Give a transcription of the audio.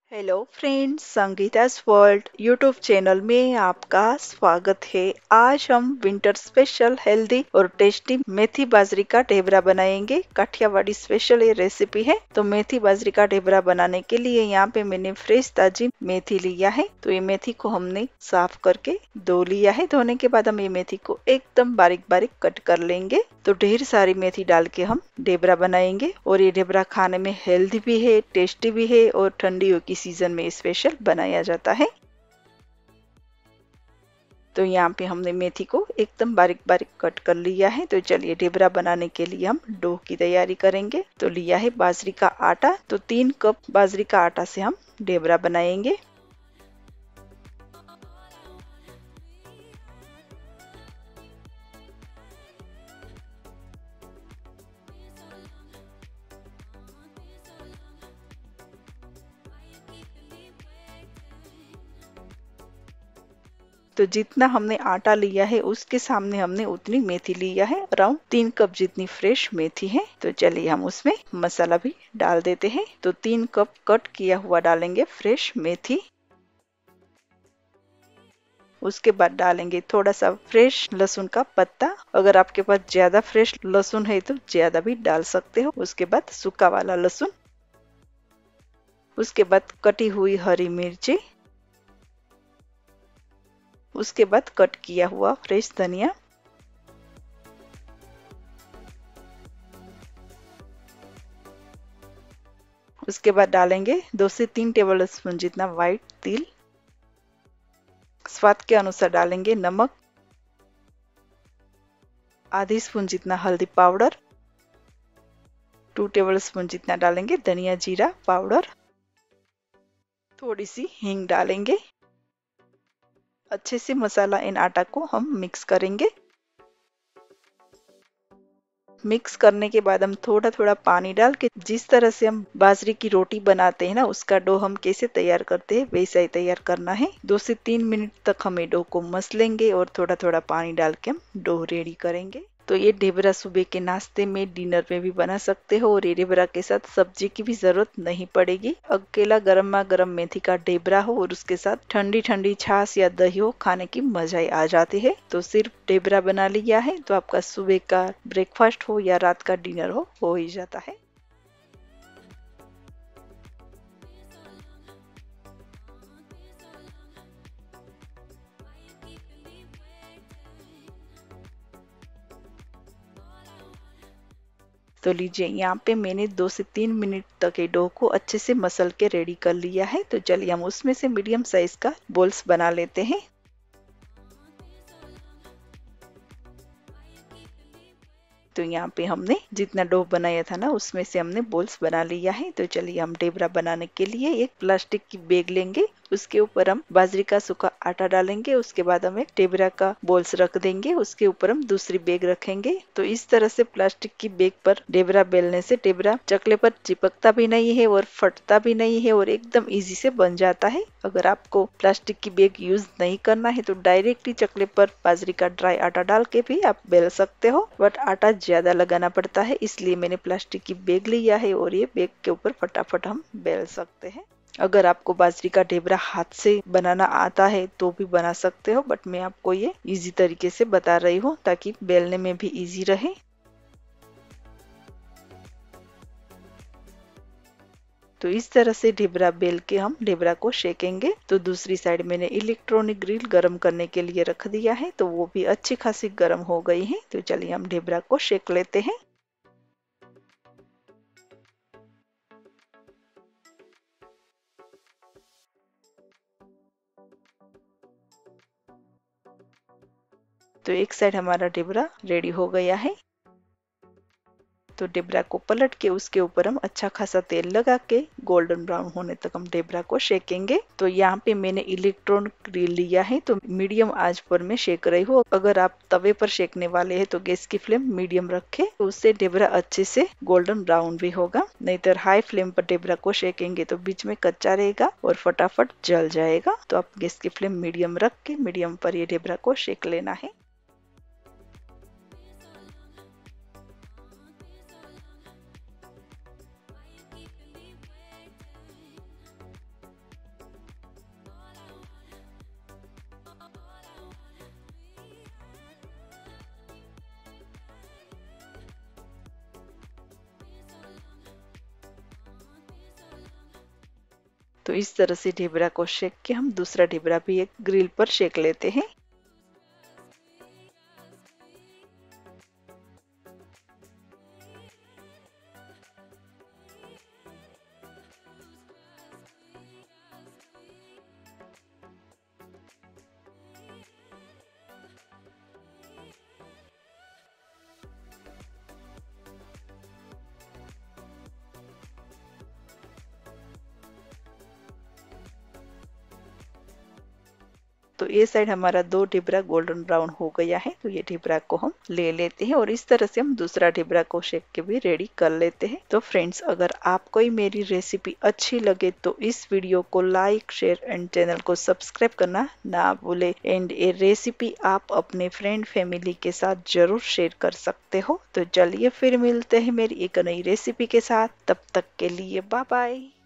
Hello friends, Sangeeta's world YouTube channel में आपका स्वागत है। आज हम विंटर स्पेशल हेल्दी और टेस्टी मेथी बाजरी का ढेबरा बनाएंगे। काठियावाड़ी स्पेशल ये रेसिपी है। तो मेथी बाजरी का ढेबरा बनाने के लिए यहाँ पे मैंने फ्रेश ताजी मेथी लिया है। तो ये मेथी को हमने साफ करके धो लिया है। धोने के बाद हम ये मेथी को एकदम बारीक बारीक कट कर लेंगे। तो ढेर सारी मेथी डाल के हम ढेबरा बनाएंगे और ये ढेबरा खाने में हेल्दी भी है, टेस्टी भी है और ठंडियों की सीजन में स्पेशल बनाया जाता है। तो यहाँ पे हमने मेथी को एकदम बारीक बारीक कट कर लिया है। तो चलिए ढेबरा बनाने के लिए हम डो की तैयारी करेंगे। तो लिया है बाजरी का आटा। तो 3 कप बाजरी का आटा से हम ढेबरा बनाएंगे। तो जितना हमने आटा लिया है उसके सामने हमने उतनी मेथी लिया है। अराउंड 3 कप जितनी फ्रेश मेथी है। तो चलिए हम उसमें मसाला भी डाल देते हैं। तो 3 कप कट किया हुआ डालेंगे फ्रेश मेथी। उसके बाद डालेंगे थोड़ा सा फ्रेश लहसुन का पत्ता। अगर आपके पास ज्यादा फ्रेश लहसुन है तो ज्यादा भी डाल सकते हो। उसके बाद सूखा वाला लहसुन। उसके बाद कटी हुई हरी मिर्ची। उसके बाद कट किया हुआ फ्रेश धनिया। उसके बाद डालेंगे 2 से 3 टेबल स्पून जितना व्हाइट तिल। स्वाद के अनुसार डालेंगे नमक। आधी स्पून जितना हल्दी पाउडर। 2 टेबल स्पून जितना डालेंगे धनिया जीरा पाउडर। थोड़ी सी हींग डालेंगे। अच्छे से मसाला इन आटा को हम मिक्स करेंगे। मिक्स करने के बाद हम थोड़ा थोड़ा पानी डाल के जिस तरह से हम बाजरे की रोटी बनाते हैं ना, उसका डो हम कैसे तैयार करते हैं वैसा ही तैयार करना है। 2 से 3 मिनट तक हमें डो को मस लेंगे और थोड़ा थोड़ा पानी डाल के हम डो रेडी करेंगे। तो ये ढेबरा सुबह के नाश्ते में, डिनर में भी बना सकते हो और ये ढेबरा के साथ सब्जी की भी जरूरत नहीं पड़ेगी। अकेला गर्मा गर्म मेथी का ढेबरा हो और उसके साथ ठंडी ठंडी छाछ या दही हो, खाने की मजा ही आ जाती है। तो सिर्फ ढेबरा बना लिया है तो आपका सुबह का ब्रेकफास्ट हो या रात का डिनर हो ही जाता है। तो लीजिए यहाँ पे मैंने 2 से 3 मिनट तक ये डो को अच्छे से मसल के रेडी कर लिया है। तो चलिए हम उसमें से मीडियम साइज का बॉल्स बना लेते हैं। तो यहाँ पे हमने जितना डो बनाया था ना उसमें से हमने बॉल्स बना लिया है। तो चलिए हम ढेबरा बनाने के लिए एक प्लास्टिक की बैग लेंगे। उसके ऊपर हम बाजरे का सूखा आटा डालेंगे। उसके बाद हम एक ढेबरा का बॉल्स रख देंगे। उसके ऊपर हम दूसरी बैग रखेंगे। तो इस तरह से प्लास्टिक की बैग पर ढेबरा बेलने से ढेबरा चकले पर चिपकता भी नहीं है और फटता भी नहीं है और एकदम इजी से बन जाता है। अगर आपको प्लास्टिक की बैग यूज नहीं करना है तो डायरेक्टली चकले पर बाजरे का ड्राई आटा डाल के भी आप बेल सकते हो, बट आटा ज्यादा लगाना पड़ता है, इसलिए मैंने प्लास्टिक की बैग लिया है और ये बैग के ऊपर फटाफट हम बेल सकते हैं। अगर आपको बाजरी का ढेबरा हाथ से बनाना आता है तो भी बना सकते हो, बट मैं आपको ये इजी तरीके से बता रही हूँ ताकि बेलने में भी इजी रहे। तो इस तरह से ढेबरा बेल के हम ढेबरा को सेकेंगे। तो दूसरी साइड मैंने इलेक्ट्रॉनिक ग्रिल गर्म करने के लिए रख दिया है। तो वो भी अच्छी खासी गर्म हो गई है। तो चलिए हम ढेबरा को सेक लेते हैं। तो एक साइड हमारा ढेबरा रेडी हो गया है। तो ढेबरा को पलट के उसके ऊपर हम अच्छा खासा तेल लगा के गोल्डन ब्राउन होने तक हम ढेबरा को सेकेंगे। तो यहाँ पे मैंने इलेक्ट्रॉनिक ग्रिल लिया है तो मीडियम आंच पर मैं सेक रही हूँ। अगर आप तवे पर सेकने वाले हैं तो गैस की फ्लेम मीडियम रखें, तो उससे ढेबरा अच्छे से गोल्डन ब्राउन भी होगा। नहीं तो हाई फ्लेम पर ढेबरा को सेकेंगे तो बीच में कच्चा रहेगा और फटाफट जल जाएगा। तो आप गैस की फ्लेम मीडियम रख के मीडियम पर ये ढेबरा को सेक लेना है। तो इस तरह से ढिबरा को सेक के हम दूसरा ढिबरा भी एक ग्रिल पर सेक लेते हैं। तो ये साइड हमारा दो ढिबरा गोल्डन ब्राउन हो गया है, तो ये ढिबरा को हम ले लेते हैं और इस तरह से हम दूसरा ढिबरा को सेक के भी रेडी कर लेते हैं। तो फ्रेंड्स, अगर आपको मेरी रेसिपी अच्छी लगे तो इस वीडियो को लाइक, शेयर एंड चैनल को सब्सक्राइब करना ना भूले। एंड ये रेसिपी आप अपने फ्रेंड फैमिली के साथ जरूर शेयर कर सकते हो। तो चलिए फिर मिलते हैं मेरी एक नई रेसिपी के साथ, तब तक के लिए बाय बाय।